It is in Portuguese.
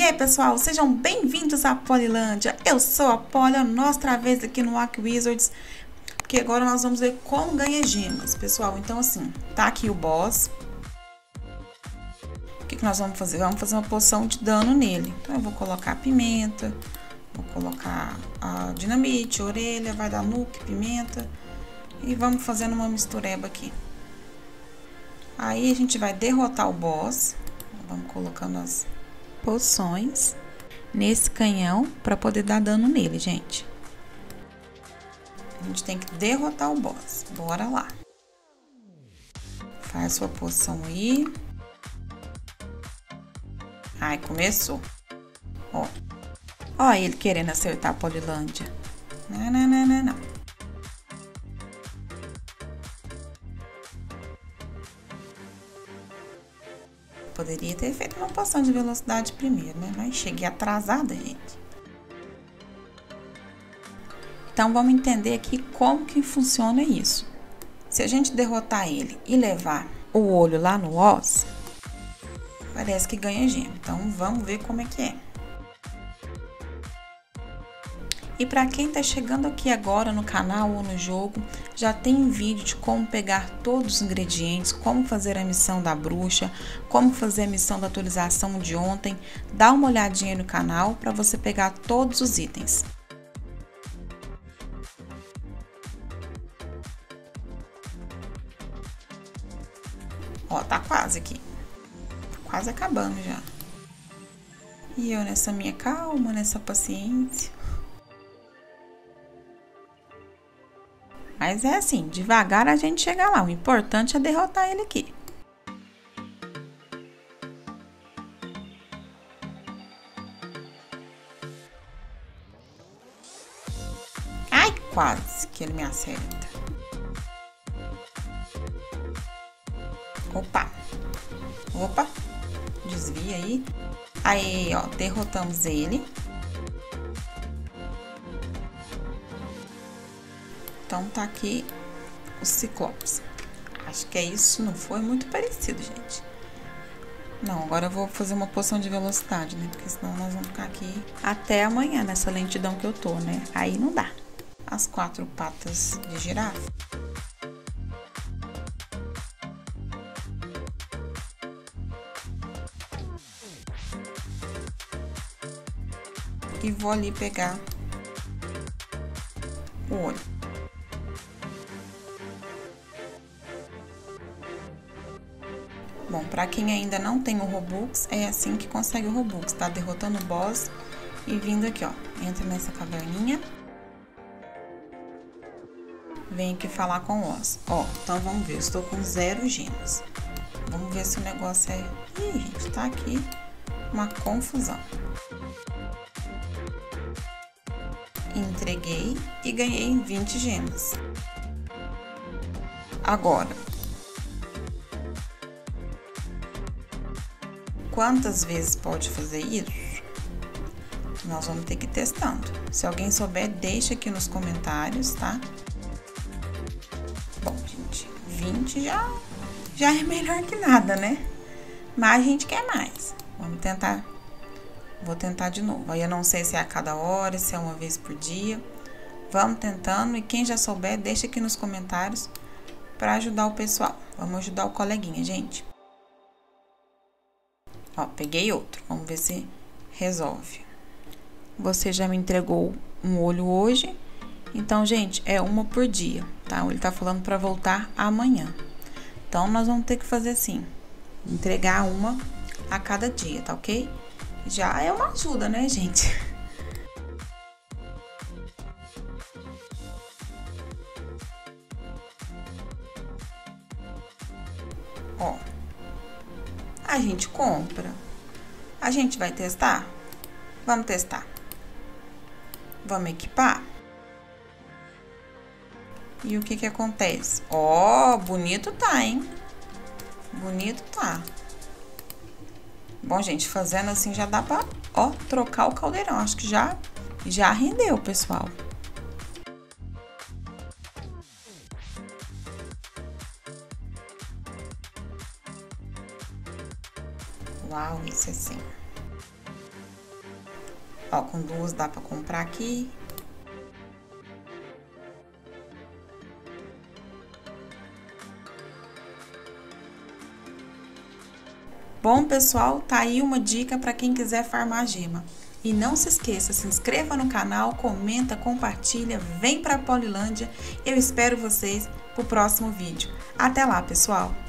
aí, pessoal, sejam bem-vindos à Polilândia. Eu sou a Polia, outra vez aqui no Aki Wizards, porque agora nós vamos ver como ganha gemas, pessoal. Então, assim, tá aqui o boss. O que nós vamos fazer? Vamos fazer uma poção de dano nele. Então, eu vou colocar a pimenta, vou colocar a dinamite, a orelha, vai dar nuke, pimenta. E vamos fazendo uma mistureba aqui. Aí, a gente vai derrotar o boss. Vamos colocando as poções nesse canhão para poder dar dano nele, gente. A gente tem que derrotar o boss. Bora lá. Faz sua poção aí. Ai, começou. Ó ele querendo acertar a Polilândia. Não. Poderia ter feito uma poção de velocidade primeiro, né? Mas cheguei atrasada, gente. Então, vamos entender aqui como que funciona isso. Se a gente derrotar ele e levar o olho lá no osso, parece que ganha gema. Então, vamos ver como é que é. E para quem tá chegando aqui agora no canal ou no jogo, já tem um vídeo de como pegar todos os ingredientes, como fazer a missão da bruxa, como fazer a missão da atualização de ontem. Dá uma olhadinha aí no canal para você pegar todos os itens. Ó, tá quase aqui. Quase acabando já. E eu nessa minha calma, nessa paciência. Mas é assim, devagar a gente chega lá. O importante é derrotar ele aqui. Ai, quase que ele me acerta. Opa, desvia aí. Aí, ó, derrotamos ele. Então, tá aqui o Ciclopes. Acho que é isso, não foi muito parecido, gente. Não, agora eu vou fazer uma poção de velocidade, né? Porque senão nós vamos ficar aqui até amanhã nessa lentidão que eu tô, né? Aí não dá. As 4 patas de girafa. E vou ali pegar o olho. Bom, pra quem ainda não tem o Robux, é assim que consegue o Robux, tá? Derrotando o boss e vindo aqui, ó. Entra nessa caverninha. Vem aqui falar com o Oz. Ó, então vamos ver, eu estou com 0 gemas. Vamos ver se o negócio é... Ih, gente, tá aqui uma confusão. Entreguei e ganhei 20 gemas. Agora, quantas vezes pode fazer isso? Nós vamos ter que ir testando. Se alguém souber, deixa aqui nos comentários, tá? Bom, gente, 20 já é melhor que nada, né? Mas a gente quer mais. Vamos tentar. Vou tentar de novo. Aí eu não sei se é a cada hora, se é uma vez por dia. Vamos tentando. E quem já souber, deixa aqui nos comentários para ajudar o pessoal. Vamos ajudar o coleguinha, gente. Ó, peguei outro. Vamos ver se resolve. Você já me entregou um olho hoje. Então, gente, é uma por dia, tá? Ele tá falando para voltar amanhã. Então, nós vamos ter que fazer assim. Entregar uma a cada dia, tá ok? Já é uma ajuda, né, gente? Ó. A gente compra. A gente vai testar? Vamos testar. Vamos equipar? E o que que acontece? Ó, bonito tá, hein? Bonito tá. Bom, gente, fazendo assim já dá pra, ó, trocar o caldeirão. Acho que já rendeu, pessoal. Uau, isso assim. Ó, com duas dá pra comprar aqui. Bom, pessoal, tá aí uma dica para quem quiser farmar gema. E não se esqueça, se inscreva no canal, comenta, compartilha, vem para a Polilândia. Eu espero vocês pro próximo vídeo. Até lá, pessoal!